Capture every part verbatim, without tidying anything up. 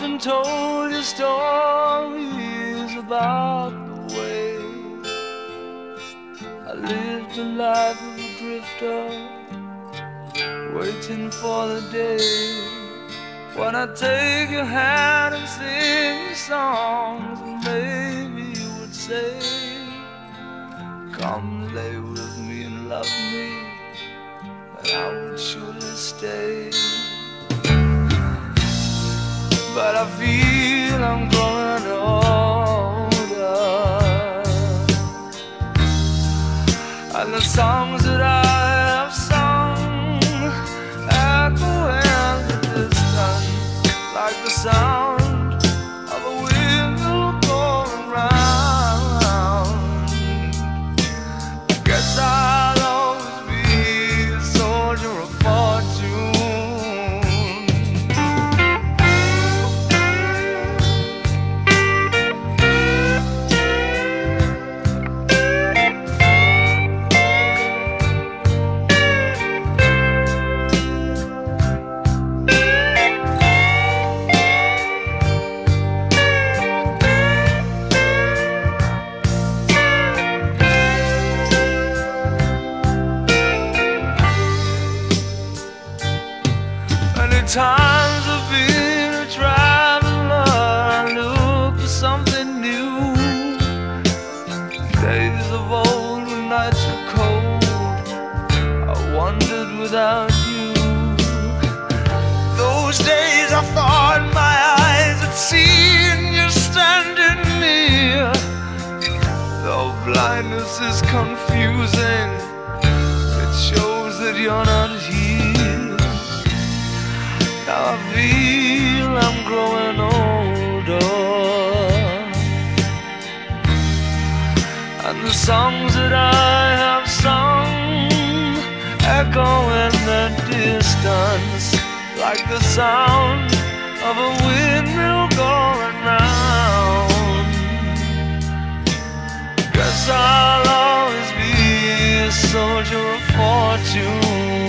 often told you stories about the way I lived the life of a drifter, waiting for the day when I take your hand and sing you songs, and maybe you would say, come lay with me and love me, and I would surely stay. But I feel I'm growing older, and the songs that I have sung echo in the distance like the sound of a wheel going round. I guess I'll always be a soldier of fortune. Times I've been a traveler, I look for something new. Days of old when nights were cold, I wandered without you. Those days I thought my eyes had seen you standing near. Though blindness is confusing, it shows that you're not here. Now I feel I'm growing older, and the songs that I have sung echo in the distance like the sound of a windmill going round. Guess I'll always be a soldier of fortune.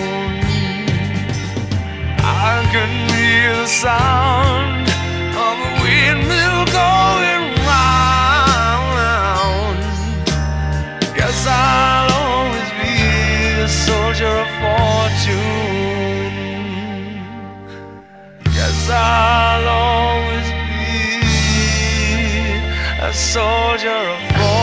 I can hear the sound of a windmill going round. Guess I'll always be a soldier of fortune. Guess I'll always be a soldier of fortune.